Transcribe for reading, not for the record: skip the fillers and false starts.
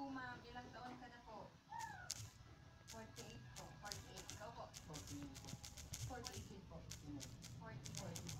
ma'am. Ilang taon ka na po? 48 po. 48. Ikaw po? 48 po. 48 po. 44.